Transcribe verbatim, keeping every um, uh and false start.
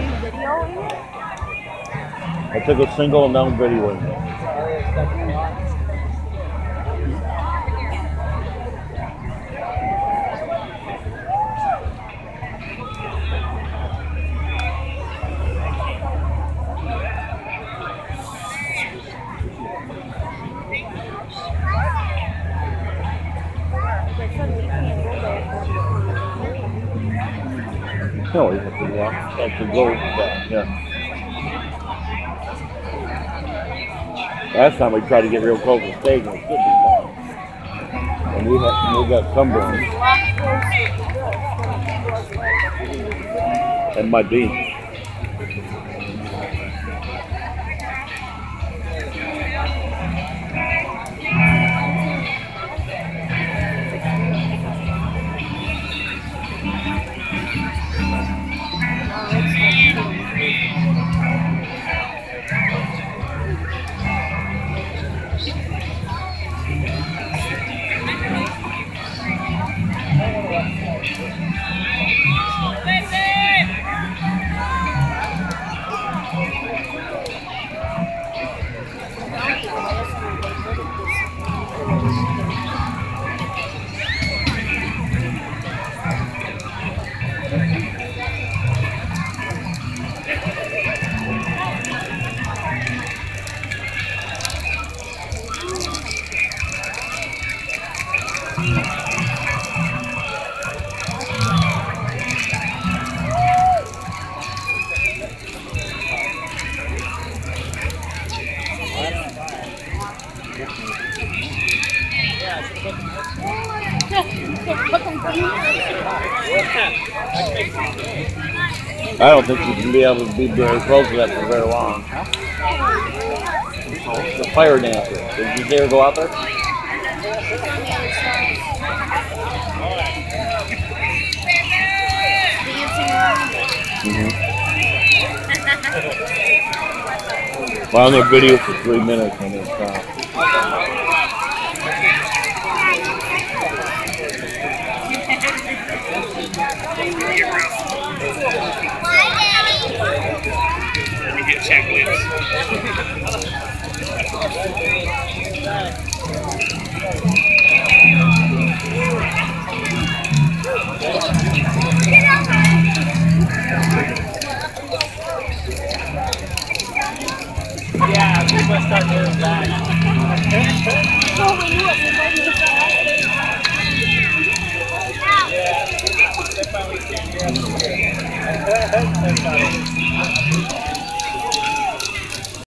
you videoing it? I took a single and now I'm videoing it. No, you have to walk. Have to go back. Yeah. Last time we tried to get real close to the stage, and it could be long. And we had we got sunburn. And my beans. I don't think you can be able to be very close to that for very long. The fire dancer. Did you see her go out there? Mm-hmm. Well, I'm going to video for three minutes and then stop. Let me get checklists. Yeah, we must start doing that. Yeah, they finally came here.